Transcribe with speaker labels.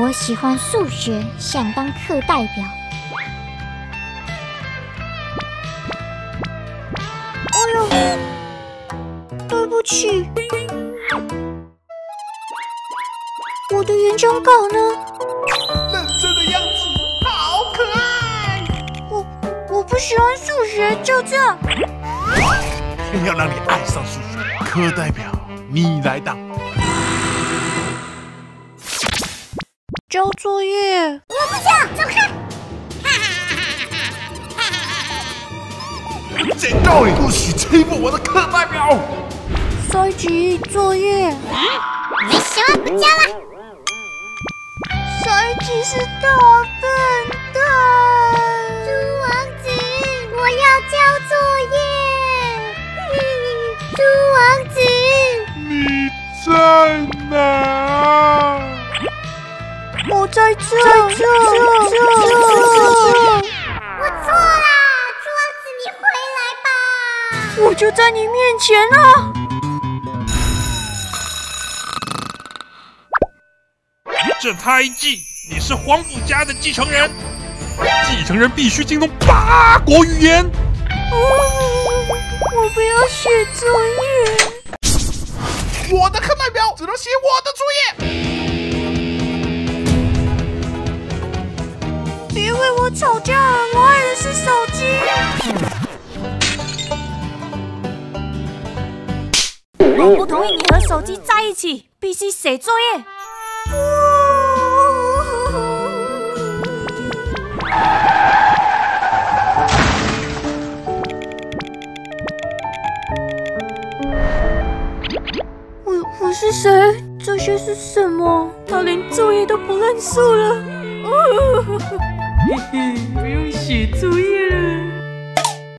Speaker 1: 我喜欢数学，想当课代表。哎呦，对不起，我的演讲稿呢？
Speaker 2: 认真的样子好可爱。
Speaker 1: 我不喜欢数学，就这样。
Speaker 2: 要让你爱上数学，课代表你来当。
Speaker 1: 交作业。我不想，走开！
Speaker 2: 警告你，不许欺负我的课代表。
Speaker 1: 下一集作业。
Speaker 3: 为什么不交了？
Speaker 1: 下一集是大笨蛋。
Speaker 3: 猪王子，我要交作业。猪王子，
Speaker 2: 你在哪？
Speaker 1: 我在这。
Speaker 3: 我错啦！猪王子，你回来吧。
Speaker 1: 我就在你面前啊！
Speaker 4: 这胎记，你是皇甫家的继承人，继承人必须精通8国语言。
Speaker 1: 我不要写作业。
Speaker 2: 我的课代表只能写我的作业。
Speaker 1: 别为我吵架，我爱的是手机。我不同意你和手机在一起，必须写作业。我是谁？这些是什么？他连作业都不认输了。嘿嘿，不用写作业了。